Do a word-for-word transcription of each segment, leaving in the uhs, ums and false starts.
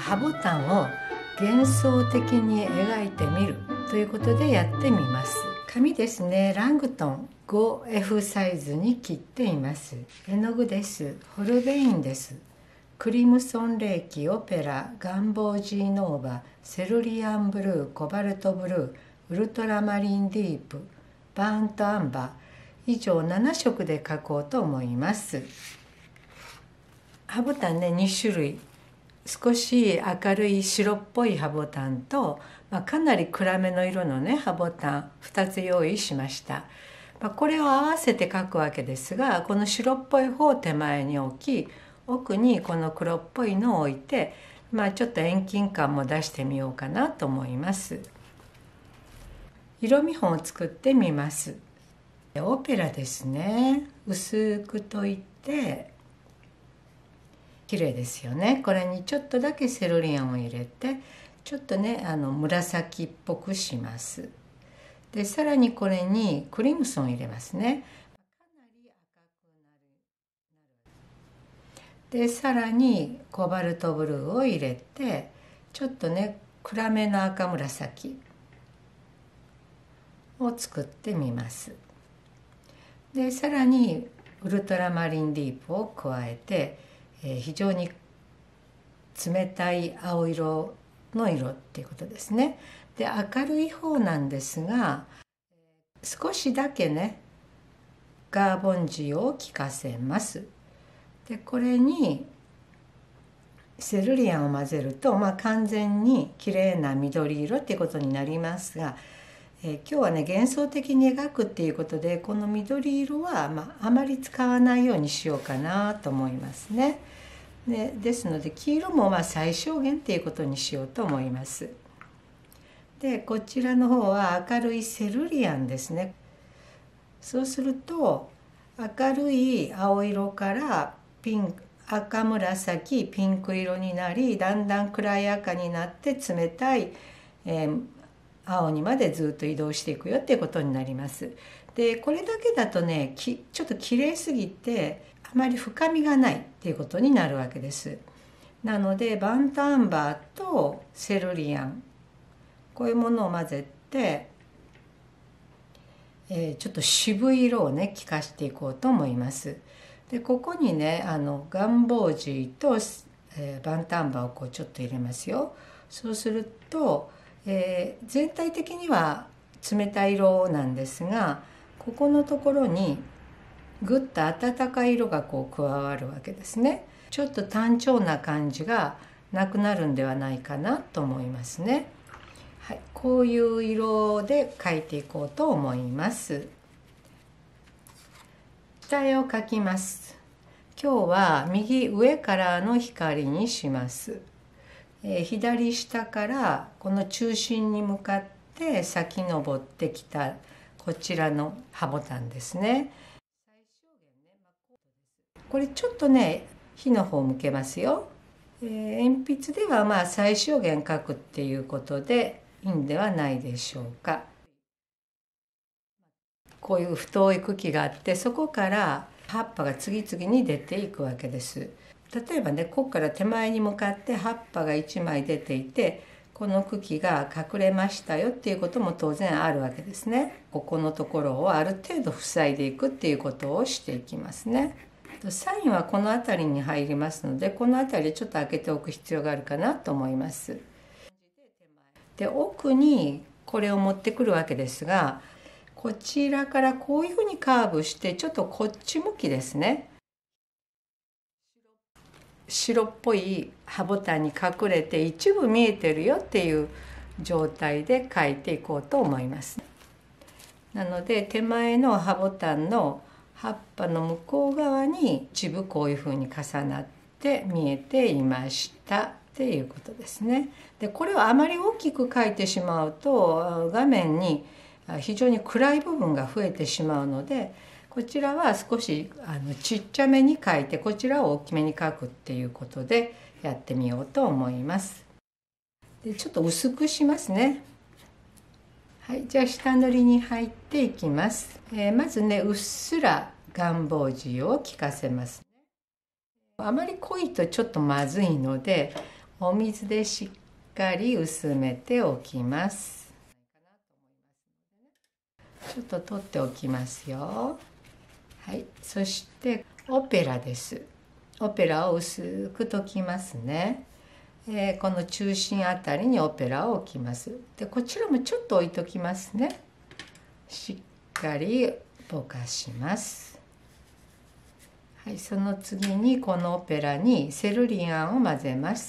ハボタンを幻想的に描いてみるということでやってみます。紙ですね、ラングトン ごエフ サイズに切っています。絵の具です。ホルベインです。クリムソンレーキ、オペラ、ガンボージーノーバ、セルリアンブルー、コバルトブルー、ウルトラマリンディープ、バーントアンバー、以上ななしょくで描こうと思います。ハボタンね、にしゅるい、少し明るい白っぽいハボタンと、まあ、かなり暗めの色のねハボタンふたつ用意しました。まあ、これを合わせて描くわけですが、この白っぽい方を手前に置き、奥にこの黒っぽいのを置いて、まあ、ちょっと遠近感も出してみようかなと思います。色見本を作ってみます。オペラですね、薄く溶いて綺麗ですよね。これにちょっとだけセロリアンを入れて、ちょっとねあの紫っぽくします。でさらにこれにクリムソン入れますね。でさらにコバルトブルーを入れて、ちょっとね暗めの赤紫を作ってみます。でさらにウルトラマリンディープを加えて、えー、非常に冷たい青色の色っていうことですね。で明るい方なんですが、少しだけねガーボンジを効かせます。でこれにセルリアンを混ぜると、まあ、完全に綺麗な緑色っていうことになりますが、えー、今日はね幻想的に描くっていうことで、この緑色は、まあ、あまり使わないようにしようかなと思いますね。でですので黄色もまあ最小限っていうことにしようと思います。でこちらの方は明るいセルリアンですね。そうすると明るい青色からピンク赤紫ピンク色になり、だんだん暗い赤になって冷たい、えー、青にまでずっと移動していくよっていうことになります。でこれだけだとねきちょっと綺麗すぎてあまり深みがないっていうことになるわけです。なのでバントアンバーとセルリアン、こういうものを混ぜて、えー、ちょっと渋い色をね効かしていこうと思います。でここにねあのガンボージーと、えー、バントアンバーをこうちょっと入れますよ。そうすると、えー、全体的には冷たい色なんですが、ここのところにぐっと暖かい色がこう加わるわけですね。ちょっと単調な感じがなくなるんではないかなと思いますね。はい、こういう色で描いていこうと思います。下絵を描きます。今日は右上からの光にします。えー、左下からこの中心に向かって先昇ってきたこちらのハボタンですね。これちょっとね火の方向けますよ。えー、鉛筆ではまあ最小限描くっていうことでいいんではないでしょうか。こういう太い茎があって、そこから葉っぱが次々に出ていくわけです。例えばねここから手前に向かって葉っぱがいちまい出ていて、この茎が隠れましたよっていうことも当然あるわけですね。ここのところをある程度塞いでいくっていうことをしていきますね。サインはこの辺りに入りますので、この辺りちょっと開けておく必要があるかなと思います。で奥にこれを持ってくるわけですが、こちらからこういうふうにカーブしてちょっとこっち向きですね。白っぽいハボタンに隠れて一部見えてるよっていう状態で描いていこうと思います。なので手前のハボタンの葉っぱの向こう側に一部こういうふうに重なって見えていましたっていうことですね。でこれをあまり大きく描いてしまうと画面に非常に暗い部分が増えてしまうので、こちらは少しあのちっちゃめに描いて、こちらを大きめに描くっていうことでやってみようと思います。でちょっと薄くしますね。はい、じゃあ下塗りに入っていきます。えー、まずねうっすらガンボージを効かせます。あまり濃いとちょっとまずいので、 お水でしっかり薄めておきます。ちょっと取っておきますよ。はい、そしてオペラです。オペラを薄く溶きますね。えー、この中心あたりにオペラを置きます。でこちらもちょっと置いときますね。しっかりぼかします。はい、その次にこのオペラにセルリアンを混ぜます。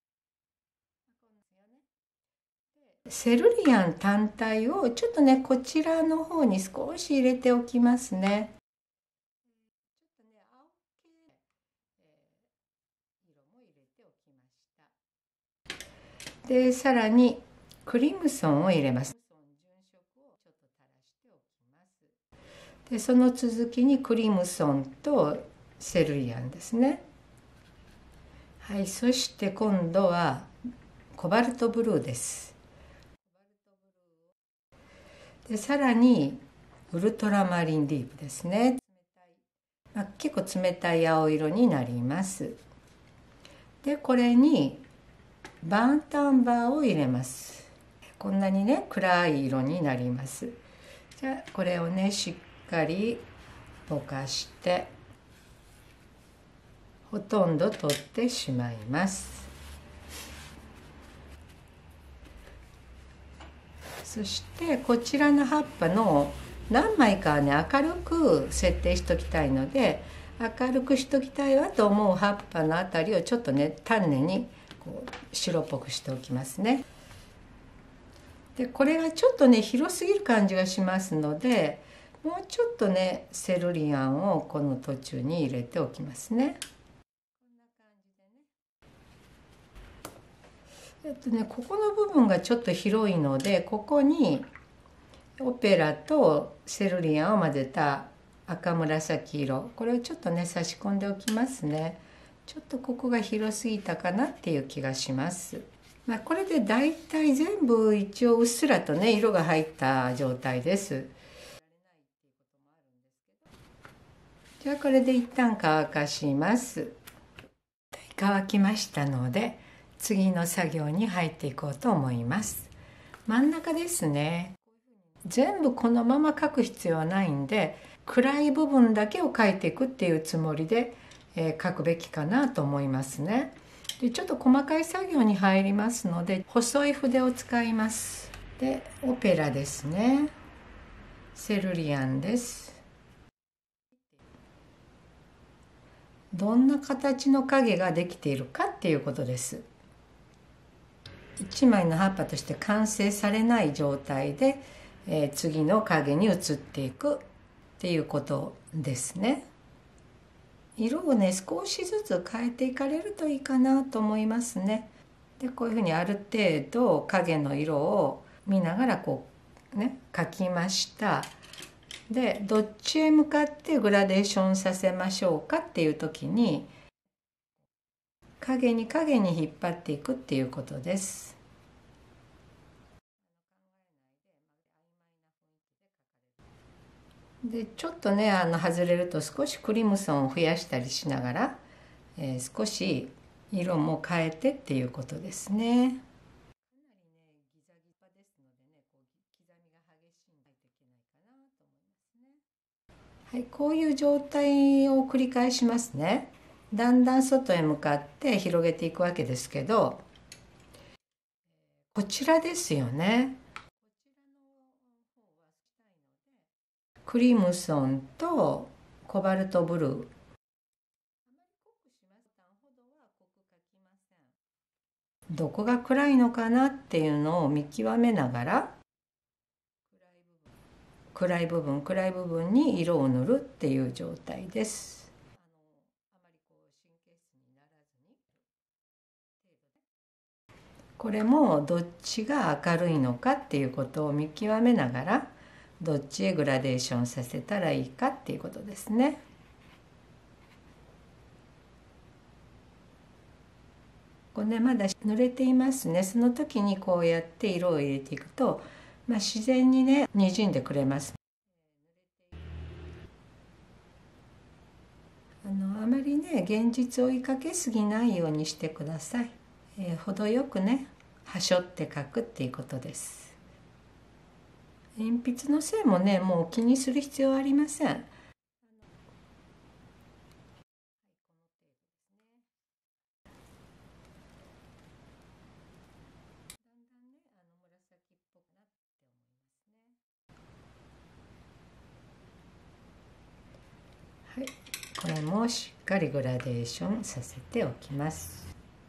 セルリアン単体をちょっとねこちらの方に少し入れておきますね。でさらにクリムソンを入れます。でその続きにクリムソンとセルリアンですね。はい、そして今度はコバルトブルーです。でさらにウルトラマリンディープですね。まあ、結構冷たい青色になります。でこれにバーンタンバーを入れます。こんなにね暗い色になります。じゃあこれをねしっかりぼかしてほとんど取ってしまいます。そしてこちらの葉っぱの何枚かはね明るく設定しときたいので、明るくしときたいわと思う葉っぱのあたりをちょっとね丹念にこう白っぽくしておきますね。でこれがちょっとね広すぎる感じがしますので、もうちょっとねセルリアンをこの途中に入れておきますね。えっとねここの部分がちょっと広いので、ここにオペラとセルリアンを混ぜた赤紫色、これをちょっとね差し込んでおきますね。ちょっとここが広すぎたかなっていう気がします。まあ、これでだいたい全部一応うっすらとね色が入った状態です。じゃあこれで一旦乾かします。乾きましたので次の作業に入っていこうと思います。真ん中ですね。全部このまま描く必要はないんで、暗い部分だけを描いていくっていうつもりで、えー、描くべきかなと思いますね。でちょっと細かい作業に入りますので細い筆を使います。でオペラですね。セルリアンです。どんな形の影ができているかっていうことです。一枚の葉っぱとして完成されない状態で、えー、次の影に移っていくっていうことですね。色をね少しずつ変えていかれるといいかなと思いますね。でこういうふうにある程度影の色を見ながらこうね描きました。でどっちへ向かってグラデーションさせましょうかっていう時に影に影に引っ張っていくっていうことです。でちょっとねあの外れると少しクリムソンを増やしたりしながら、えー、少し色も変えてっていうことですね。はい、こういう状態を繰り返しますね。だんだん外へ向かって広げていくわけですけど、こちらですよね。クリムソンとコバルトブルー。どこが暗いのかなっていうのを見極めながら、暗い部分暗い部分に色を塗るっていう状態です。これもどっちが明るいのかっていうことを見極めながら、どっちへグラデーションさせたらいいかっていうことですね。これねまだ濡れていますね。その時にこうやって色を入れていくと、まあ、自然にねにじんでくれます。あのあまりね現実を追いかけすぎないようにしてください。 えー、程よくねはしょって描くっていうことです。鉛筆の線もねもう気にする必要はありません。はい、これもしっかりグラデーションさせておきます。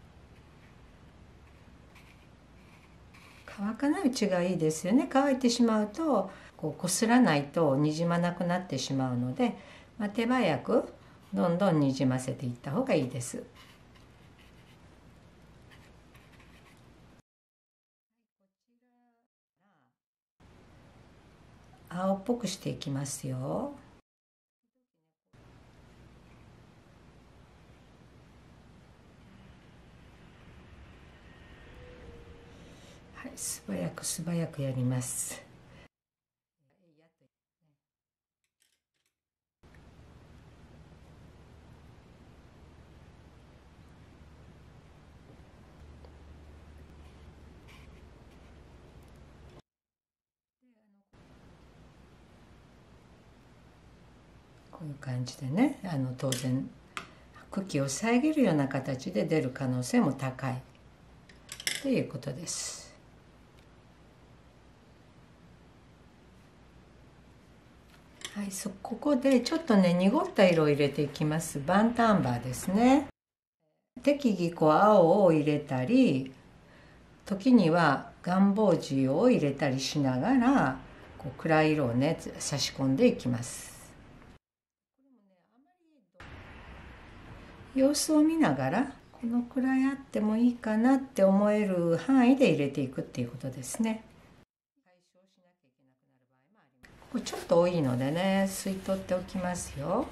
乾かないうちがいいですよね。乾いてしまうとこうこすらないとにじまなくなってしまうので、まあ、手早くどんどんにじませていった方がいいです。青っぽくしていきますよ。はい、素早く素早くやります。こういう感じでね、あの当然茎を遮るような形で出る可能性も高いということです。はい、そここでちょっとね濁った色を入れていきます。バンタンバーですね。適宜こう青を入れたり、時には願望塩を入れたりしながらこう暗い色をね差し込んでいきます。様子を見ながらこのくらいあってもいいかなって思える範囲で入れていくっていうことですね。ここちょっと多いのでね吸い取っておきますよ。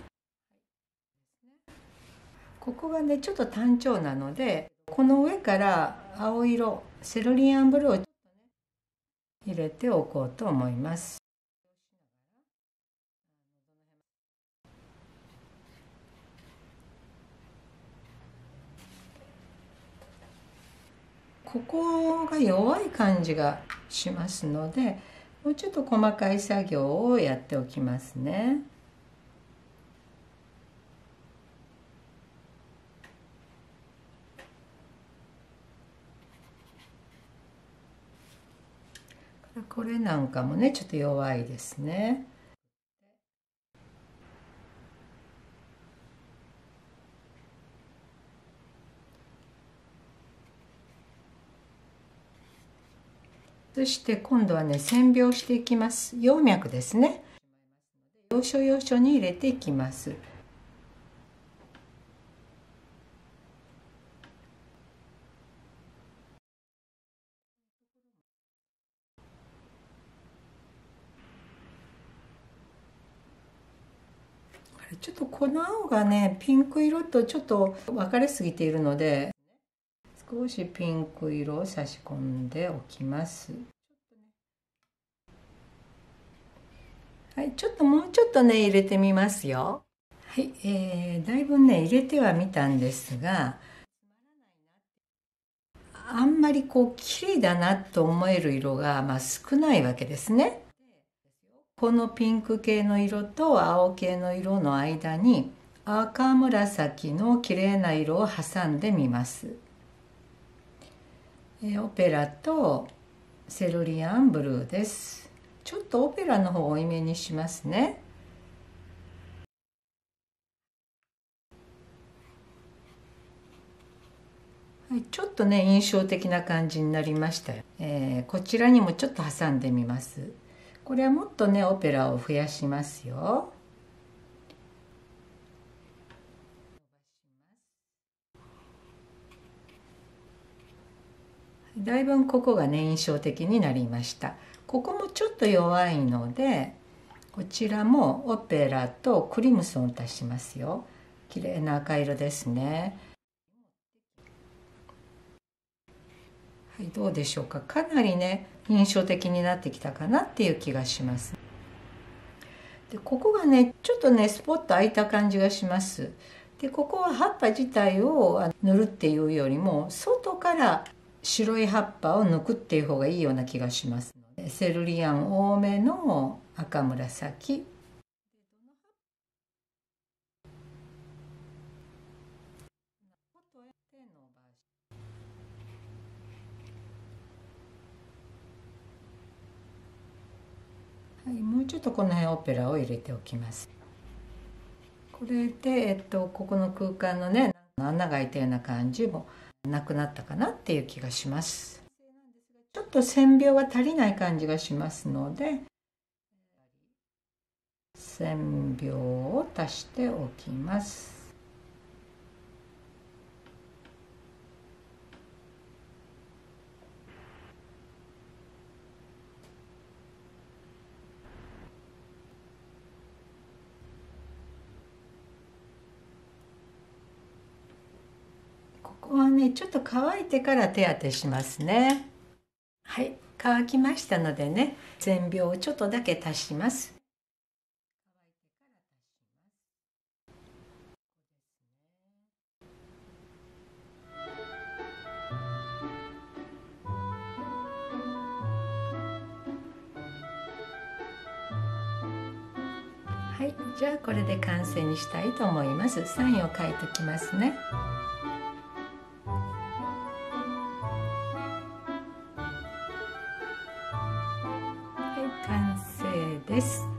ここがねちょっと単調なので、この上から青色セロリアンブルーを入れておこうと思います。ここが弱い感じがしますので、もうちょっと細かい作業をやっておきますね。これなんかもねちょっと弱いですね。そして今度はね線描していきます。葉脈ですね。要所要所に入れていきます。ちょっとこの青がねピンク色とちょっと分かれすぎているので、少しピンク色を差し込んでおきます。はい、ちょっともうちょっとね入れてみますよ。はい、えー、だいぶね入れてはみたんですが、あんまりこう綺麗だなと思える色が、まあ、少ないわけですね。このピンク系の色と青系の色の間に赤紫の綺麗な色を挟んでみます。えオペラとセルリアンブルーです。ちょっとオペラの方を多めにしますね。はい、ちょっとね印象的な感じになりましたよ。えー、こちらにもちょっと挟んでみます。これはもっとねオペラを増やしますよ。だいぶここがね印象的になりました。ここもちょっと弱いので、こちらもオペラとクリムソンを足しますよ。綺麗な赤色ですね。はい、どうでしょうか。かなりね印象的になってきたかなっていう気がします。でここがねちょっとねスポッと開いた感じがします。 でここは葉っぱ自体を塗るっていうよりも外から白い葉っぱを抜くっていう方がいいような気がしますので、セルリアン多めの赤紫、はい、もうちょっとこの辺オペラを入れておきます。これで、えっと、ここの空間のね穴が開いたような感じもなくなったかなっていう気がします。ちょっと線描が足りない感じがしますので、線描を足しておきます。ここはねちょっと乾いてから手当てしますね。はい、乾きましたのでね、線描をちょっとだけ足します。はい、じゃあこれで完成にしたいと思います。サインを書いておきますね。はい、完成です。